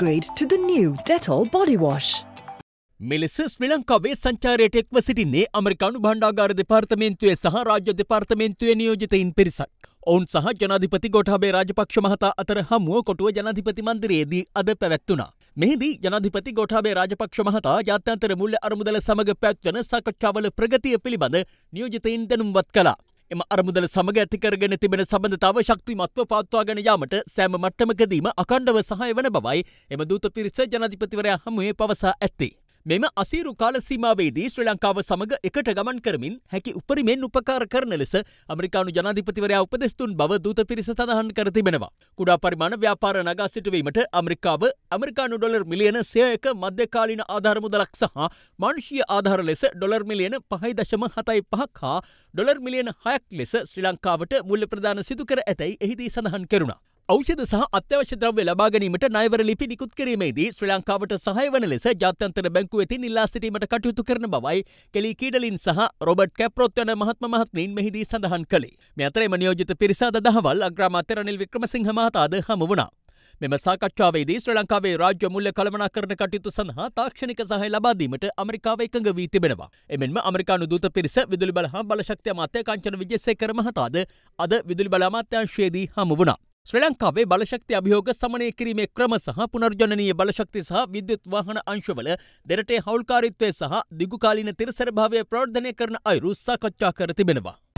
Upgrade to the new Dettol body wash. මෙලෙස ශ්‍රී ලංකාවේ සංචාරයට එක්ව සිටින්නේ ඇමරිකානු භාණ්ඩාගාර දෙපාර්තමේන්තුවේ සහ රාජ්‍ය දෙපාර්තමේන්තුවේ නියෝජිතයින් පිරිසක්. ඔවුන් සහ ජනාධිපති ගෝඨාභය රාජපක්ෂ මහතා අතර හමුව කොටුව ජනාධිපති මන්දිරයේදී අද පැවැත්වුණා. මෙහිදී ජනාධිපති ගෝඨාභය රාජපක්ෂ මහතා ජාත්‍යන්තර මුල්‍ය අරමුදල සමග පැවැත්වෙන සාකච්ඡාවල ප්‍රගතිය පිළිබඳ නියෝජිතයින් දැනුම්වත් කළා. එම අරමුදල සමග ඇති කරගෙන තිබෙන සම්බන්ධතාව ශක්තිමත්ව පවත්වාගෙන යාමට සෑම මට්ටමකදීම අඛණ්ඩව සහාය වන බවයි එම දූත පිරිස ජනාධිපතිවරයා හමුවේ පවසා ඇත්තේ. මෙම අසීරු කාල සීමාවේදී ශ්‍රී ලංකාව සමග එකට ගමන් කරමින් හැකි උපරිමෙන් උපකාර කරන ලෙස ඇමරිකානු ජනාධිපතිවරයා උපදෙස් දුන් බව දූත පිරිස සඳහන් කර තිබෙනවා. කුඩා පරිමාණ ව්‍යාපාර නගා සිටුවීමට ඇමරිකාව ඇමරිකානු ඩොලර් මිලියන 100ක මධ්‍යකාලීන ආධාර මුදලක් සහ මානුෂීය ආධාර ලෙස ඩොලර් මිලියන 5.75ක් හා ඩොලර් මිලියන 6ක් ලෙස ශ්‍රී ලංකාවට මුල්‍ය ප්‍රදාන සිදු කර ඇතැයි එහිදී සඳහන් කෙරුණා. ඖෂධ සහ අත්‍යවශ්‍ය ද්‍රව්‍ය ලබා ගැනීමට ණයවර ලිපි නිකුත් කිරීමේදී ශ්‍රී ලංකාවට සහාය වන ලෙස ජාත්‍යන්තර බැංකුව වෙතින් ඉල්ලා සිටීමට කටයුතු කරන බවයි කෙලී කීඩලින් සහ රොබර්ට් කැප්රොත් යන මහත්මීන් මෙහිදී සඳහන් කළේ. මේ අතර එම නියෝජිත පිරිස අද දහවල් අග්‍රාමාත්‍ය රනිල් වික්‍රමසිංහ මහතාද හමු වුණා. මෙම සාකච්ඡාවේදී ශ්‍රී ලංකාවේ රාජ්‍ය මුල්‍ය කළමනාකරණ කටයුතු සඳහා තාක්ෂණික සහාය ලබා දීමට ඇමරිකාව එකඟ වී තිබෙනවා. එමෙන්ම ඇමරිකානු දූත පිරිස විදුලි බල හා බලශක්ති අමාත්‍ය කාංචන විජේසේකර මහතාද අද විදුලි බල අමාත්‍යාංශයේදී හමු වුණා. ශ්‍රී ලංකාවේ බලශක්ති අභියෝග සමනය කිරීමේ ක්‍රම සහ පුනර්ජනනීය බලශක්ති සහ විද්‍යුත් වාහන අංශවල දෙරටේ හවුල්කාරීත්වය සහ දිගුකාලීන තිරසරභාවය ප්‍රවර්ධනය කරන අයුරු සාකච්ඡා කර තිබෙනවා.